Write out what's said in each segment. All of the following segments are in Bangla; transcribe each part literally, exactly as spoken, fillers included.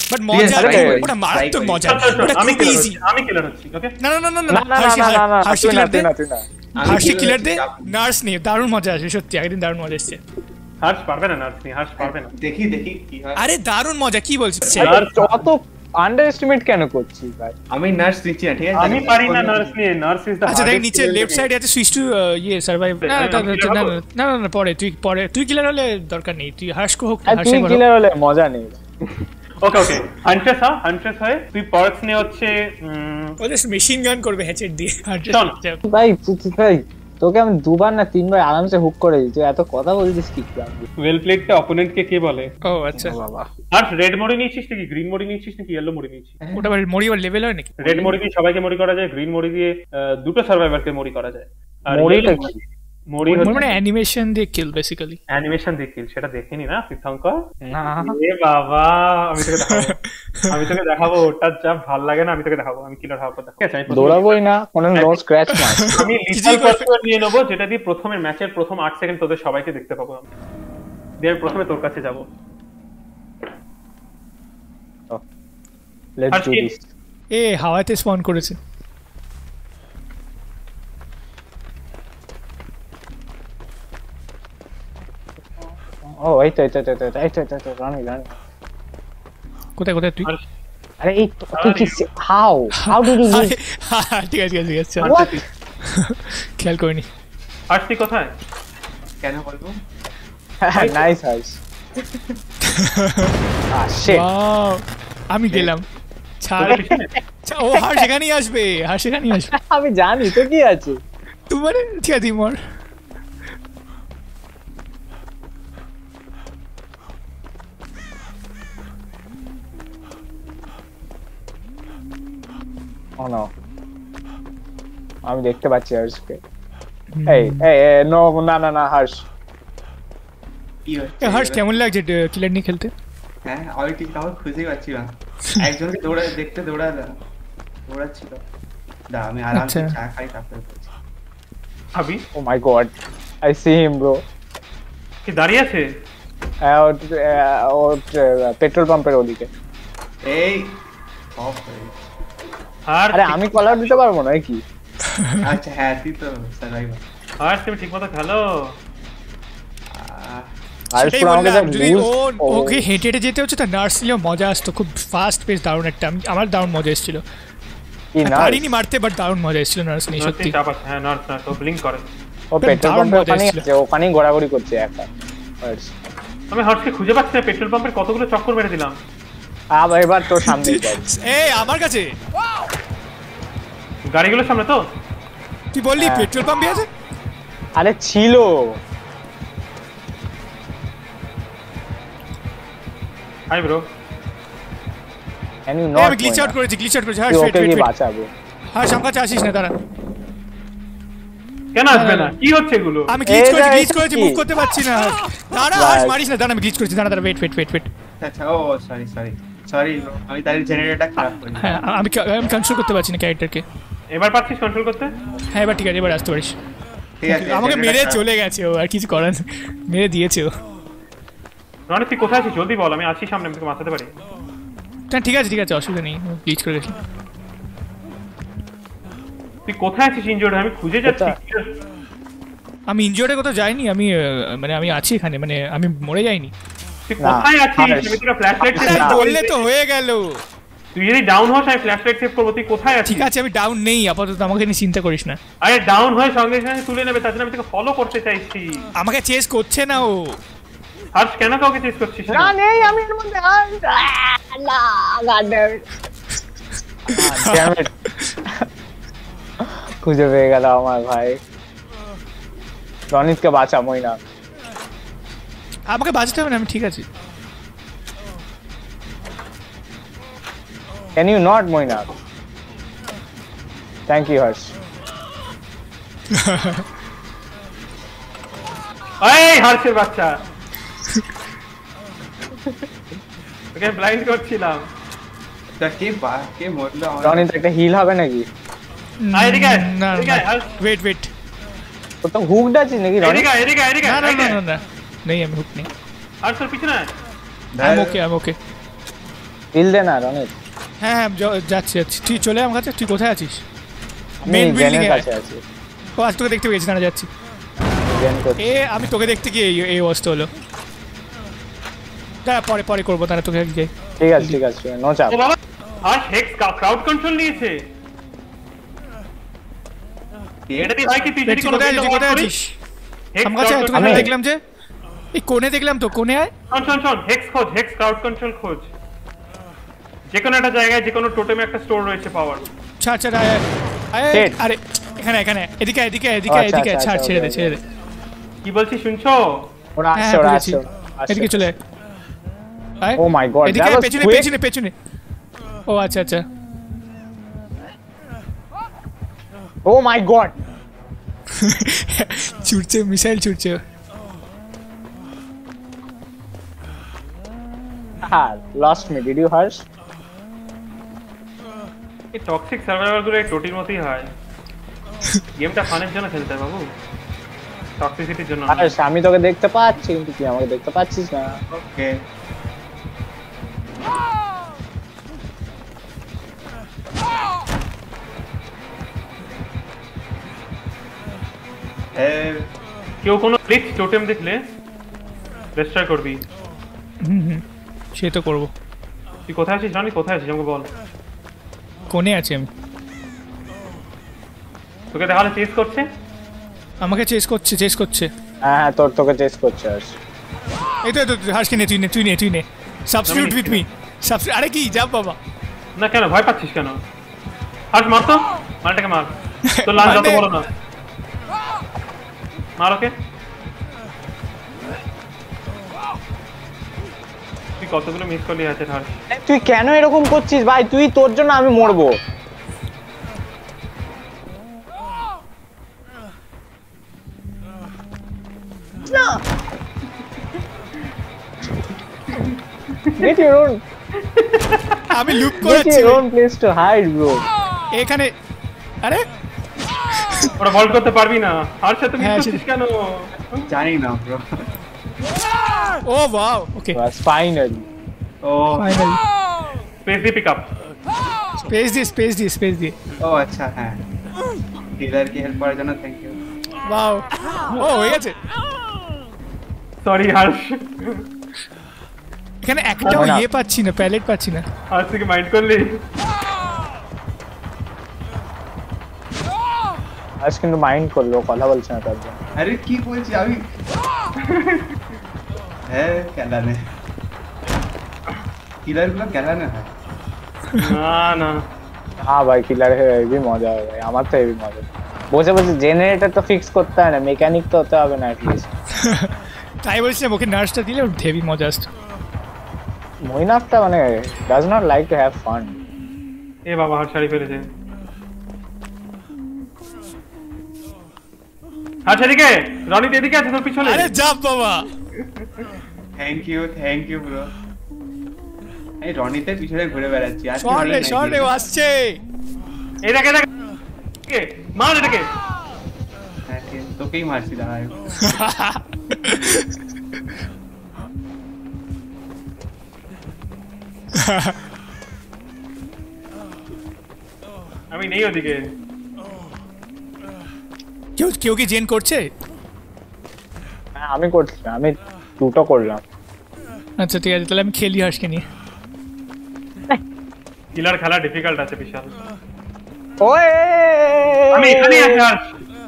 বাট মজা ওটা মারাত্মক মজা ওটা আমি খুব ইজি আমি কিলার হচ্ছি ওকে না না না না না না না না না হার্ষি তুই না কিলার দে তুই না তুই না হার্ষি কিলার দে নার্স নিয়ে দারুণ মজা আসে সত্যি একদিন দারুণ মজা এসেছে হার্ষ পারবে না নার্স নি হার্ষ পারবে না দেখি দেখি কি হয় আরে দারুণ মজা কি বলছিস অত আন্ডার এস্টিমেট কেন করছিস ভাই আমি নার্স নিচ্ছি না ঠিক আছে আমি পারি না নার্স নিয়ে নার্স ইজ দ্য আচ্ছা দেখ নিচে লেফট সাইডে আছে সুইচ টু ইয়ে সার্ভাইভ না না না না পরে তুই পরে তুই কিলার হলে দরকার নেই তুই হার্ষ কো হোক তুই কিলার হলে মজা নেই ওকে ওকে হান্টারস হ্যাঁ হান্টারস হয় তুই পার্কস নিয়ে হচ্ছে ওদের মেশিন গান করবে হ্যাচেট দিয়ে ভাই তুই ভাই তোকে আমি দুবার না তিনবার আরামসে হুক করে দিই তুই এত কথা বলছিস কি ওয়েল প্লেডটা অপোনেন্ট কে কে বলে ও আচ্ছা বাবা আর রেড মোডে নিয়েছিস নাকি গ্রিন মোডে নিয়েছিস নাকি ইয়েলো মোডে নিয়েছিস ওটা মরি ওর লেভেল হয় নাকি রেড মোডে দিয়ে সবাইকে মরি করা যায় গ্রিন মোডে দিয়ে দুটো সার্ভাইভারকে মরি করা যায় আর মরিটা কি মরি মানে অ্যানিমেশন দিয়ে কিল বেসিক্যালি অ্যানিমেশন দিয়ে কিল সেটা দেখিনি না তীর্থঙ্কর না এ বাবা আমি তোকে দেখাবো আমি তোকে দেখাবো ওটা যা ভালো লাগে না আমি তোকে দেখাবো আমি কিলার হওয়ার পর ঠিক আছে আমি দৌড়াবোই না কোনো নো স্ক্র্যাচ মার আমি লিথাল পাসওয়ার্ড নিয়ে নেবো যেটা দিয়ে প্রথমে ম্যাচের প্রথম আট সেকেন্ড তোদের সবাইকে দেখতে পাবো আমি দিয়ে প্রথমে তোর কাছে যাব লেটস ডু দিস এ হাওয়াতে স্পন করেছে ও এই তো এই তো এই তো এই তো এই তো রানি রানি কোথায় কোথায় তুই আরে এই তুই কি হাউ হাউ ডিড ইউ ঠিক আছে ঠিক আছে হোয়াট খেয়াল করিনি আর তুই কোথায় কেন বলবো নাইস হাইস আহ শিট ওয়াও আমি গেলাম ছাড় ও হার সেখানেই আসবে হার সেখানেই আসবে আমি জানি তো কি আছে তুই মানে ঠিক আছে মর ও নো আমি দেখতে পাচ্ছি হার্ষকে এই এই নো না না না হার্ষ কি হচ্ছে এ হার্ষ কেমন লাগছে কিলার নিয়ে খেলতে হ্যাঁ আমি ঠিক কাউকে খুঁজেই পাচ্ছি না একজনকে দৌড়া দেখতে দৌড়া দৌড়াচ্ছিল দা আমি আরামসে চা খাই তারপরে করছি ভাবি oh my god I see him bro কি দাঁড়িয়ে আছে ও পেট্রোল পাম্পের ওদিকে এই অফ আর আরে আমি কলার দিতে পারবো না কি আচ্ছা হ্যাঁ তুই তো সার্ভাইভার আর তুমি ঠিকমতো খেলো আর পুরো আমাকে যদি ওকে হেঁটে হেঁটে যেতে হচ্ছে তা নার্স নিলেও মজা আসতো খুব ফাস্ট পেস দারুণ একটা আমার দারুণ মজা এসেছিল কি না পারিনি মারতে বাট দারুণ মজা এসেছিল নার্স নিয়ে সত্যি হ্যাঁ নার্স নার্স ও ব্লিঙ্ক করে ও পেট্রোল পাম্পের ওখানে আছে ওখানেই ঘোরাঘুরি করছে একা আমি হর্ষকে খুঁজে পাচ্ছি না পেট্রোল পাম্পের কতগুলো চক্কর মেরে দিলাম আবার এবার তোর সামনে এই আমার কাছে গাড়িগুলোর সামনে তো তুই বললি পেট্রোল পাম্পে আছে আরে ছিল hi bro can you not আমি গ্লিচ আউট করেছি গ্লিচ আউট করেছি হ্যাঁ ওকে কি বাঁচাবে হ্যাঁ আমার কাছে আসিস না দাঁড়া কেন আসবে না কি হচ্ছে এগুলো আমি গ্লিচ করেছি গ্লিচ করেছি মুভ করতে পারছি না দাঁড়া হাস মারিস না দাঁড়া আমি গ্লিচ করেছি দাঁড়া দাঁড়া ওয়েট ওয়েট ওয়েট ওয়েট আচ্ছা ও সরি সরি সরি আমি তার জেনারেটরটা খারাপ করি হ্যাঁ আমি আমি কন্ট্রোল করতে পারছি না ক্যারেক্টারকে এবার পাচ্ছিস কন্ট্রোল করতে হ্যাঁ এবার ঠিক আছে এবার আসতে পারিস ঠিক আছে আমাকে মেরে চলে গেছে ও আর কিছু করার মেরে দিয়েছে ও রনি তুই কোথায় আছিস জলদি বল আমি আছি সামনে আমি তোকে বাঁচাতে পারি না ঠিক আছে ঠিক আছে অসুবিধা নেই গ্লিচ করে গেছি তুই কোথায় আছিস ইনজোর্ড আমি খুঁজে যাচ্ছি আমি ইনজোর্ডের কোথাও যাইনি আমি মানে আমি আছি এখানে মানে আমি মরে যাইনি তুই কোথায় আছিস আমি তোকে ফ্ল্যাশ লাইট বললে তো হয়ে গেল তুই যদি ডাউন হস আমি ফ্ল্যাশ লাইট সেভ করব তুই কোথায় আছিস ঠিক আছে আমি ডাউন নেই আপাতত আমাকে নিয়ে চিন্তা করিস না আরে ডাউন হয়ে সঙ্গে সঙ্গে তুলে নেবে তার জন্য আমি তোকে ফলো করতে চাইছি আমাকে চেজ করছে না ও আর কেন কাউকে চেজ করছিস না নেই আমি এর মধ্যে না গার্ডার খুঁজে পেয়ে গেল আমার ভাই রনিতকে বাঁচা মইনা আমাকে বাঁচতে হবে না আমি ঠিক আছি Can you not, Moina? Thank you, Harsh. এই হার্ষের বাচ্চা ওকে ব্লাইন্ড করছিলাম তা কে বা কে মরলো রনিত একটা হিল হবে নাকি আয় এদিকে না এদিকে ওয়েট ওয়েট তো তো হুকড আছে নাকি রনিত এদিকে এদিকে এদিকে না না না না নেই আমি হুক নেই আর তোর পিছনে আমি ওকে আমি ওকে হিল দে না রনিত। হ্যাঁ হ্যাঁ য- যাচ্ছি যাচ্ছি তুই চলে আমার কাছে তুই কোথায় আছিস আমি মেন বিল্ডিং জেনের এ কাছে আছি। ও আজ তোকে দেখতে পেয়েছি না যাচ্ছি জেন করছি। এ আমি তোকে দেখতে গিয়ে এই- এই অবস্থা হলো দাঁড়া পরে পরে করবো তারা তোকে গিয়ে ঠিক আছে ঠিক আছে নো চাপ। ও বাবা আর হেক্স ক্রাউড কন্ট্রোল নিয়েছে এটা দিয়ে হয় কি তুই যদি তুই কোনো কোথায় আছিস তুই কোথায় আছিস হেক্স আমার কাছে আয়, তোকে আমি- আমি দেখলাম যে এই কোণে দেখলাম তো কোণে আয় শোন শোন শোন হেক্স খোঁজ হেক্স ক্রাউড কন্ট্রোল খোঁজ যে কোনো একটা জায়গায় যে কোনো টোটেমে একটা স্টোর রয়েছে পাওয়ার ছাড় ছাড় আয় আয়। আয়, Shit. আরে এখানে এখানে এদিকে আয়, এদিকে আয়, এদিকে আয়, আচ্ছা, এদিকে আয়, আচ্ছা, ছাড় আচ্ছা, ছেড়ে দে okay, ছেড়ে দে কি বলছিস শুনছো ওরা হ্যাঁ আসছে ওরা বুঝেছি আসছে আসছে। এদিকে চলে আয়। আয় Oh my God, এদিকে that আয়, was পেছনে quick. পেছনে পেছনে ও আচ্ছা আচ্ছা Oh my god. ছুটছে মিসাইল ছুটছে Ah, lost me. Did you Harsh? এই টক্সিক সার্ভাইভার গুলো এই টোটির মতোই হয় গেমটা ফানের জন্য খেলতে হয় বাবু টক্সিসিটির জন্য না। Harsh, আমি তোকে দেখতে পাচ্ছি কিন্তু তুই আমাকে দেখতে পাচ্ছিস না। ওকে এ কেউ কোনো গ্লিচ টোটেম দেখলে ডিস্ট্রয় করবি হুম হুম সে তো করবো তুই কোথায় আছিস জানি কোথায় আছিস আমাকে বল কোণে আছি আমি তোকে দেখালে চেস করছে আমাকে চেস করছে চেস করছে হ্যাঁ হ্যাঁ তোর তোকে চেস করছে Harsh. এই তো এই তো হাসকে নে তুই নে তুই নে তুই নে সাবস্টিটিউট আমি উইথ মি সাবস্টিটিউট আরে কি যা বাবা না কেন ভয় পাচ্ছিস কেন হাস মার তো মারটাকে মার তোর লাল যত বড় না মার ওকে তুই কতগুলো মিস করলি আছে হাস তুই কেন এরকম করছিস ভাই? তুই তোর জন্য আমি মরবো। না Get your own, আমি লুপ get করাচ্ছি your own place to hide, bro. এখানে আরে ওরা ভল্ট করতে পারবি না আর সাথে মিস হ্যাঁ, করছিস কেন জানি না bro oh wow okay Bas, finally. Oh finally space দি পিক আপ স্পেস দিয়ে স্পেস দিয়ে স্পেস দিয়ে ও আচ্ছা হ্যাঁ ডিলার কি হেল্প করার জন্য থ্যাংক ইউ ওয়াও ও হয়ে গেছে সরি হাস এখানে একটাও না। ইয়ে পাচ্ছি না প্যালেট পাচ্ছি না আজ থেকে মাইন্ড করলি আজ কিন্তু মাইন্ড করলো কথা বলছে না তার জন্য। আরে কি বলছি আমি হ্যাঁ খেলানে কিলার গুলো খেলানে হয় না না হ্যাঁ ভাই কিলার হেভি মজা হবে ভাই, আমার তো হেভি মজা। বসে বসে জেনারেটর তো ফিক্স করতে হয় না, মেকানিক তো হতে হবে না অ্যাটলিস্ট। তাই বলছিলাম ওকে নার্সটা দিলে ওর হেভি মজা আসতো মইনাফটা মানে does not like to have fun. এ বাবা হার শাড়ি ফেলেছে আচ্ছা এদিকে রনি এদিকে আছে তোর পিছনে আরে যাব বাবা thank you thank you bro এই রনিতে পিছনে ঘুরে বেড়াচ্ছি আর শর্ট রে শর্ট রে ও আসছে এই দেখে দেখ কে মার এটাকে তোকেই মারছি দাঁড়া আমি নেই ওদিকে কেউ কেউ কি জেন করছে হ্যাঁ আমি করছি না, আমি দুটো করলাম। আচ্ছা ঠিক আছে তাহলে আমি খেলি হাসকে নিয়ে কিলার খেলা ডিফিকাল্ট আছে বিশাল ওয়ে আমি এখানেই আছি আর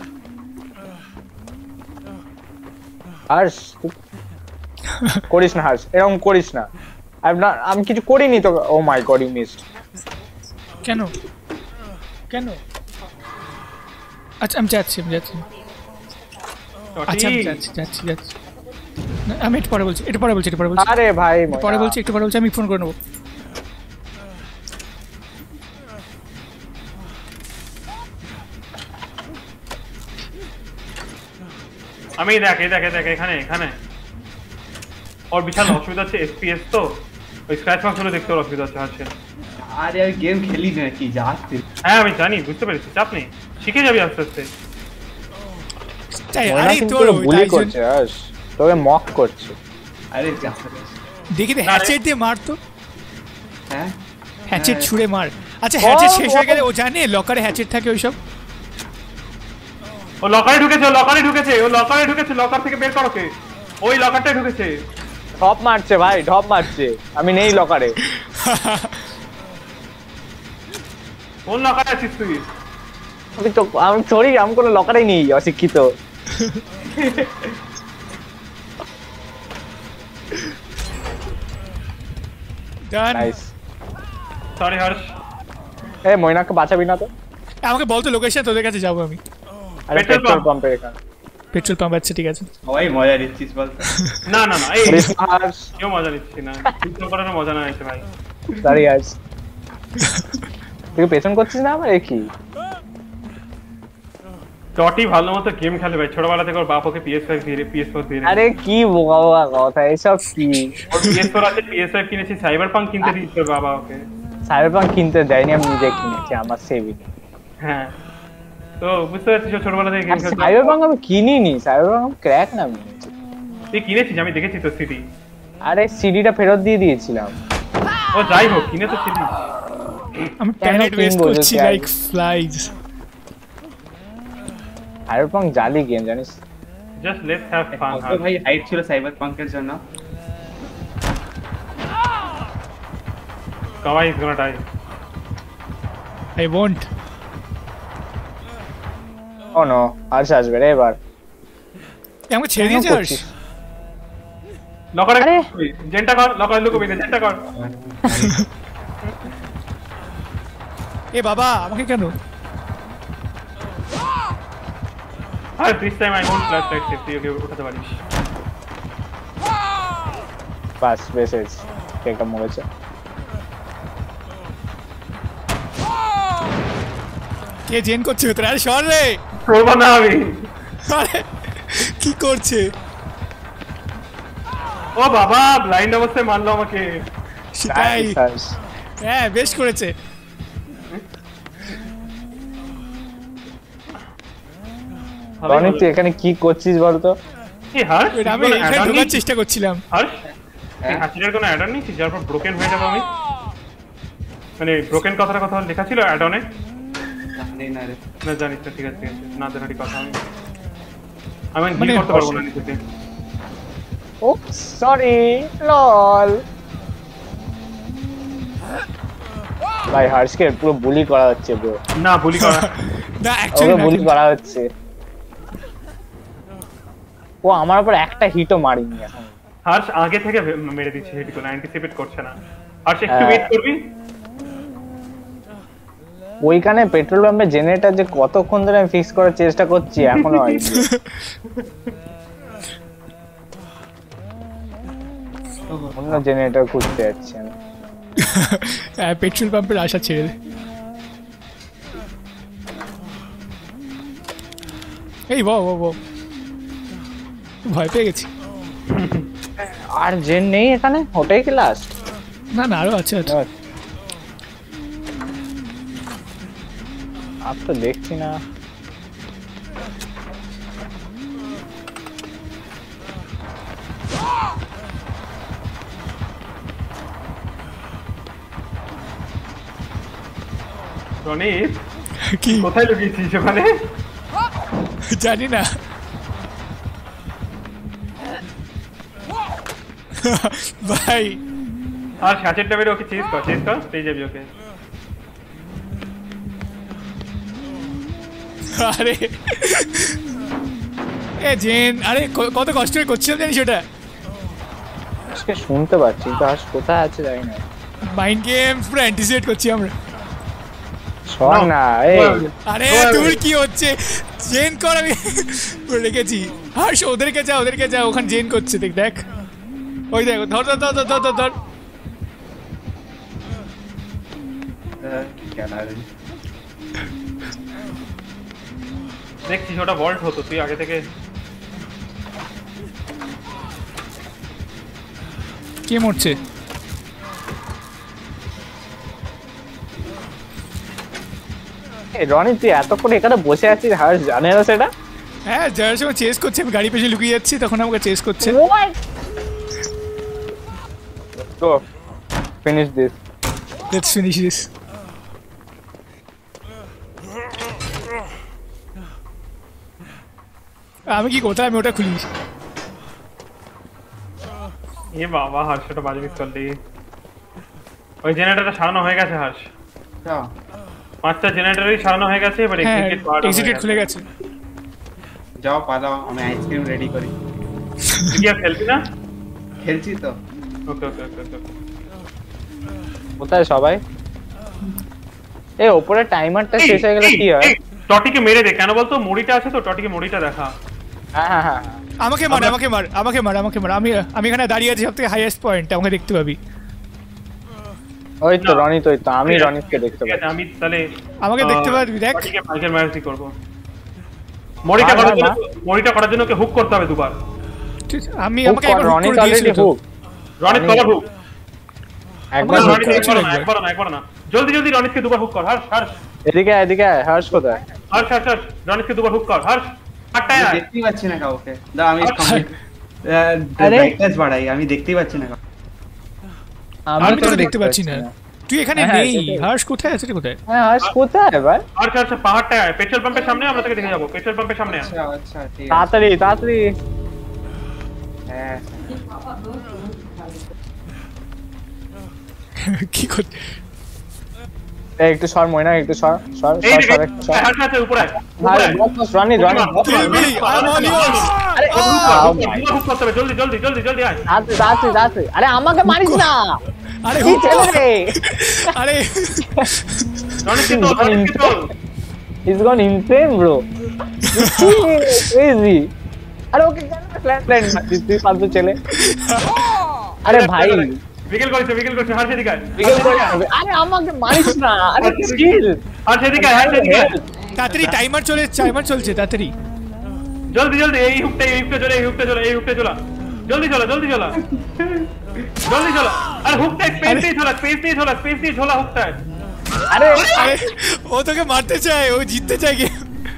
হার্ষ তুই করিস না হার্ষ, এরকম করিস না। I'm not- আমি কিছু করিনি তো। Oh my god you missed. কেন কেন আচ্ছা আমি যাচ্ছি আমি যাচ্ছি আচ্ছা আমি যাচ্ছি যাচ্ছি যাচ্ছি না, আমি একটু পরে বলছি একটু পরে বলছি একটু পরে বলছি আরে ভাই একটু পরে বলছি একটু পরে বলছি আমি ফোন করে নেবো আমি দেখ এই দেখ এই দেখ এখানে এখানে ওর বিশাল অসুবিধা হচ্ছে এফপিএস তো ওই স্ক্র্যাচ মার্কস গুলো দেখতে ওর অসুবিধা হচ্ছে হাসছে আরে আমি গেম খেলি না কি যাচ্ছে হ্যাঁ আমি জানি বুঝতে পেরেছি চাপ নেই শিখে যাবি আস্তে আস্তে তাই ওরা আরে কিন্তু তোর বুলি করছে হার্ষ, তোকে মক করছে। আরে যাচ্ছে দেখি দে না রে। হ্যাচেট দিয়ে মারতো হ্যাঁ হ্যাচেট ছুঁড়ে মার। আচ্ছা হ্যাচেট শেষ হয়ে গেলে ও জানে লকারে হ্যাচেট থাকে ওইসব। ও লকারে ঢুকেছে, ও লকারে ঢুকেছে, ও লকারে ঢুকেছে, লকার থেকে বের করো কে? ওই লকারটাই ঢুকেছে। ঢপ মারছে ভাই, ঢপ মারছে। আমি নেই লকারে। কোন লকারে আছিস তুই? আমি তো আমি সরি, আমি কোনো লকারেই নেই, অশিক্ষিত। ডান। নাইস। সরি হর্ষ। এ ময়নাকে বাঁচাবি না তো? আমাকে বলতো লোকেশন, তোদের কাছে যাবো আমি। আরে পেট্রোল পেট্রোল পাম্প। পাম্পের এখানে। পেট্রোল পাম্প আছে, ঠিক আছে। সবাই মজা নিচ্ছিস বলতো। না না না, এই ক্রিসমাস। কেউ মজা নিচ্ছি না, কিছু করার মজা না আছে ভাই। সরি আজ। তুই পেছন করছিস না আমার? এ কি? টটি ভালো মতো গেম খেলে ভাই, ছোটবেলা থেকে ওর বাপ ওকে পিএস ফাইভ দিয়ে পিএস ফোর দিয়ে। আরে কি বোকা বোকা কথা এসব কি? ওর পিএস ফোর আছে, পিএস ফাইভ কিনেছি, সাইবার পাঙ্ক কিনতে দিয়েছে ওর বাবা ওকে। সাইবারপাঙ্ক কিনতে দেয়নি, আমি নিজে কিনেছি আমার সেভিং। হ্যাঁ তো বুঝতে পারছিস ও ছোটবেলা থেকে গেম খেলছে। সাইবারপাঙ্ক আমি কিনিনি, সাইবারপাঙ্ক আমি ক্র্যাক না আমি। তুই কিনেছিস, আমি দেখেছি তো সিডি। আরে সিডিটা ফেরত দিয়ে দিয়েছিলাম। ও যাই হোক, কিনে তো সিডি। আমি কেন প্যানেট ওয়েস্ট কিনবো করছি যদি লাইক ফ্লাইজ। সাইবারপাঙ্ক জালি গেম জানিস। Just let's have fun. কত ভাই হাইট ছিল সাইবার পাঙ্কের জন্য। Kawaii is gonna die. I won't. Oh no, Harsh আসবে রে এবার। এ আমাকে ছেড়ে দিয়েছে হর্ষ? লকারে আরে। জেনটা কর, লকারে লুকোবি না, জেনটা কর। এ বাবা আমাকে কেন? আর this time I won't flashlight safe, তুই ওকে উঠাতে পারিস। বাস বেসেজ একটা মরেছে। কে জেন করছে ভেতরে? আরে সর রে। করবো না আমি। আরে কি করছে? ও বাবা, ব্লাইন্ড অবস্থায় মারলো আমাকে। সেটাই। Nice, হর্ষ। হ্যাঁ বেশ করেছে। রনি তুই এখানে কি করছিস বলতো? কি হর্ষ? ওইটা আমি এখানে ঢোকার চেষ্টা করছিলাম। হর্ষ, এই হাসিটার কোনো অ্যাড অন নেই যার পর ব্রোকেন হয়ে যাবো আমি? মানে ব্রোকেন কথাটা কথা লেখা ছিল অ্যাড অনে? জানি না রে। না জানিস না, ঠিক আছে ঠিক আছে, না জানারই কথা। আমি আমি মানে ডিল করতে পারবো না নিজেকে। ও সরি লল। ভাই হর্ষকে পুরো বুলি করা হচ্ছে ব্রো। না বুলি করা। না ওকে অ্যাকচুয়ালি বুলি করা হচ্ছে। ও আমার উপর একটা হিটও মারিনি এখন। হর্ষ আগে থেকে ভে- মেরে দিচ্ছে, হেড কোনো অ্যান্টিসিপেট করছে না। হর্ষ একটু হ্যাঁ। ওয়েট করবি। ওইখানে পেট্রোল পাম্পে জেনারেটর যে কতক্ষণ ধরে আমি ফিক্স করার চেষ্টা করছি এখনো হয়নি। অন্য জেনারেটর খুঁজতে যাচ্ছি আমি। পেট্রোল পাম্পের আশা ছেড়ে দে। এই বাহ বাহ বাহ, ভয় পেয়ে গেছি। আর জেন নেই এখানে, ওটাই কি লাস্ট? না না আরো আছে আছে। আর তো দেখছি না। রনি কি কোথায় লুকিয়েছিস ওখানে? জানি না। ভাই আর সাঁচেরটা বেরো, ওকে চেস কর, চেস কর, পেয়ে যাবি ওকে। আরে এ জেন, আরে ক- কত কষ্ট করে করছিলাম জানিস ওটা। আজকে শুনতে পাচ্ছি কিন্তু আজ কোথায় আছে জানি না। মাইন্ড গেম পুরো অ্যান্টিসিপেট করছি আমরা। শোন না এই আরে তোর কি হচ্ছে? জেন কর, আমি পুরো রেখেছি। হার্ষ ওদেরকে যা, ওদেরকে যা, ওখানে জেন করছে দেখ দেখ। ওই দেখ, ধর ধর ধর ধর ধর ধর। দেখছিস ওটা ভল্ট হতো, তুই আগে থেকে। কে মরছে? এই রনি তুই এতক্ষণ এখানে বসে আছিস, হর্ষ জানে না সেটা? হ্যাঁ যার সময় চেস করছে, আমি গাড়ি পেছনে লুকিয়ে যাচ্ছি, তখন আমাকে চেস করছে। Go. Finish this. Let's finish this. আমি কি কোথায় আমি ওটা খুলি এ বাবা হার্ষটা বাজে মিস করলি ওই জেনারেটরটা সারানো হয়ে গেছে হার্ষ যাও পাঁচটা জেনারেটরই সারানো হয়ে গেছে এবার হ্যাঁ এক্সিট পাওয়া এক্সিট খুলে গেছে যাও পালাও আমি আইসক্রিম রেডি করি তুই কি আর খেলবি না খেলছি তো ওকে ওকে ওকে ওকে কোথায় সবাই এই উপরে টাইমারটা শেষ হয়ে গেলে কি হয় টটিকে মেরে দে কেন বলতো মুড়িটা আছে তো টটিকে মুড়িটা দেখা হ্যাঁ হ্যাঁ হ্যাঁ আমাকে মার আমাকে মার আমাকে মার আমাকে মার আমি আমি এখানে দাঁড়িয়ে আছি সবথেকে হাইয়েস্ট পয়েন্ট আমাকে দেখতে পাবি ওই তো রনি তো ওই তো আমি রনিকে দেখতে ঠিক পাই আছে আমি তাহলে আমাকে দেখতে পাবি দেখ টটিকে মাইকেল মায়ার্সই করব মুড়িটা না, করার না, জন্য মুড়িটা করার জন্য ওকে হুক করতে হবে দুবার ঠিক আছে, আমি হুক আমাকে কর, একবার হুক রনি করে তো অলরেডি দিয়েছিল তো। হুক রনিত আমি- করার হুক একবার আমাকে হুক হুক করে। করেছিল একবার না, একবার না একবার না জলদি জলদি রনিতকে দুবার হুক কর হর্ষ হর্ষ এদিকে আয়, এদিকে আয়, হর্ষ কোথায় হর্ষ হর্ষ হর্ষ রনিতকে দুবার হুক কর হর্ষ আটটায় আমি আয় দেখতেই পাচ্ছি না কাউকে দাও আমি আরে। ব্রাইটনেস বাড়াই আমি দেখতেই পাচ্ছি না কাউকে আমি তো তোকে দেখতে পাচ্ছি না তুই এখানে হ্যাঁ, নেই সেটাই। হর্ষ কোথায় আছে রে কোথায় হ্যাঁ হর্ষ কোথায় এবার হর্ষ হর্ষ পাহাড়টায় আয় পেট্রোল পাম্পের সামনে আমরা তোকে দেখে যাবো পেট্রোল পাম্পের সামনে আয় আচ্ছা আচ্ছা ঠিক আছে তাড়াতাড়ি তাড়াতাড়ি হ্যাঁ কি করতে এই একটু সর ময়না একটু সর সর এই সর দিকে সর একটু সর হর্ষ আছে উপরে আয়, উপরে আরে আয়। Boss boss Roni Roni boss. Baby, I'm all yours. আরে হুক ও কর, মাই দুবার হুক করতে হবে জলদি জলদি জলদি জলদি আয় তাড়াতাড়ি তাড়াতাড়ি তাড়াতাড়ি আরে আমাকে মারিস না আরে কি হুক ছেলে কর। রে আরে রনিতকে তোল রনিতকে তোল He's gone insane, bro. This is crazy. अरे ओके क्या ना फ्लैट फ्लैट मारती थी फालतू चले अरे भाई বিকেল করেছে বিকেল করেছে হর্ষ এদিকে আয় বিকেল করে আরে আমাকে মারিস না আরে স্কিল হর্ষ এদিকে আয় হর্ষ এদিকে আয় তাড়াতাড়ি টাইমার চলে টাইমার চলছে তাড়াতাড়ি জলদি জলদি এই হুকটা এই হুকটা চলে এই হুকটা চলে এই হুকটা চলা জলদি চলো জলদি চলা জলদি চলো আরে হুকটা স্পেস দিয়ে চলা স্পেস দিয়ে চলা স্পেস দিয়ে চলা হুকটা अरे আরে ও তোকে মারতে চায় ও জিততে চায় কি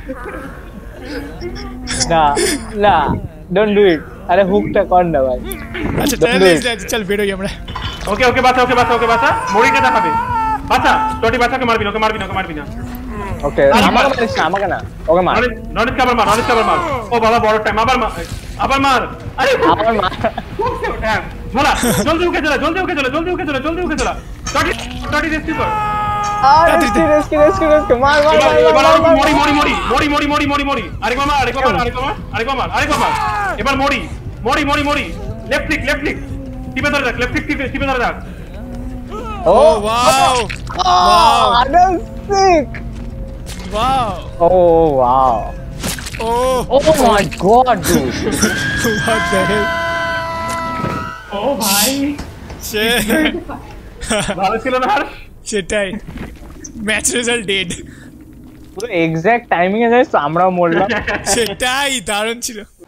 ना ना डोंट डू इट अरे हुकটা কর না ভাই আচ্ছা Don't তাহলে do it. চল বেরোই আমরা ওকে ওকে বাঁচা ওকে বাঁচা ওকে বাঁচা মরিটা দেখাবে বাঁচা টটি বাঁচাকে মারবি না ওকে মারবি না ওকে মারবি না ওকে আমাকে মারিস না আমাকে না ওকে মার ননিত ননিত কাবার মার ননিত কাবার মার ও বাবা বড় টাইম আবার মার আবার মার আরে আমার মা ঝোলা জলদি উঠে চলা জলদি উঠে চলা জলদি উঠে চলা জলদি উঠে চলা টটি টটি রেস্কিউ কর আরে রেস্কিউ রেস্কিউ রেস্কিউ মার মার এবার মার এবার মার আরেকবার মরি মরি মরি মরি মরি মরি মরি মরি আরেকবার মার আরেকবার মার আরেকবার মার আরেকবার মার আরেকবার মার এবার মরি মরি মরি মরি লেফট ক্লিক লেফট ক্লিক টিপে ধরে রাখ লেফট ক্লিক টিপে টিপে ধরে রাখ ও ও ওয়াও ওয়াও আদম sick wow oh wow oh Oh my god, dude. what the hell ও ভাই সে- ভালো ছিল না হর্ষ সেটাই ম্যাচ রেজাল্ট ডেড পুরো এক্সাক্ট টাইমিং এ যাইস তো আমরাও মরলাম সেটাই দারুণ ছিল